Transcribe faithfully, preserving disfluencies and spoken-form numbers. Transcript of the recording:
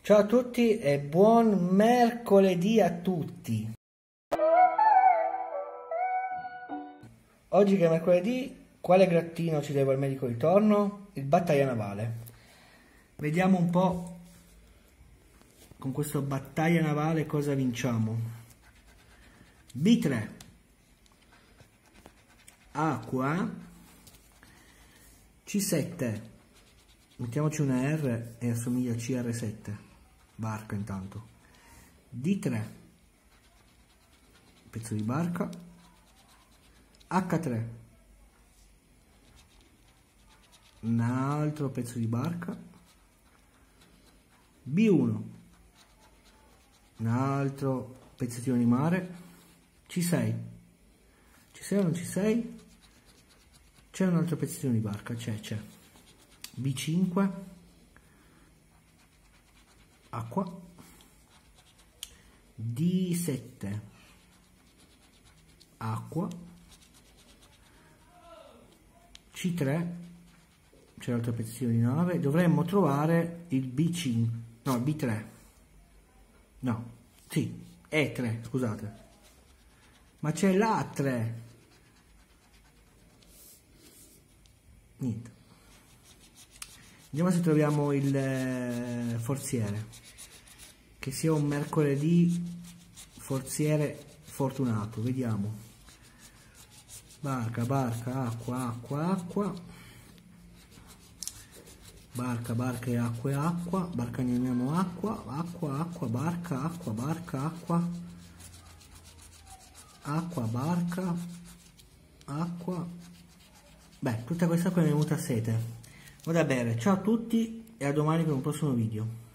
Ciao a tutti e buon mercoledì a tutti. Oggi che è mercoledì, quale grattino ci devo al medico di torno? Il battaglia navale. Vediamo un po' con questo battaglia navale cosa vinciamo. B tre, acqua, C sette, mettiamoci una R e assomiglia a C R sette, barca intanto, D tre, pezzo di barca, H tre, un altro pezzo di barca, B uno, un altro pezzettino di mare, C sei, C sei o non C sei? C'è un altro pezzettino di barca, c'è, c'è. B cinque, acqua, D sette, acqua, C tre, c'è l'altro pezzettino di nave, dovremmo trovare il B cinque, no, il B tre, no, sì, E tre, scusate, ma c'è l'A tre, niente. Vediamo se troviamo il eh, forziere, che sia un mercoledì forziere fortunato. Vediamo. Barca, barca, acqua, acqua, acqua. Barca, barca e acqua e acqua. Barca, andiamo acqua, acqua, acqua, barca, acqua, barca, acqua. Acqua, barca, acqua. Beh, tutta questa acqua mi è venuta a sete. Vado a bere, ciao a tutti e a domani per un prossimo video.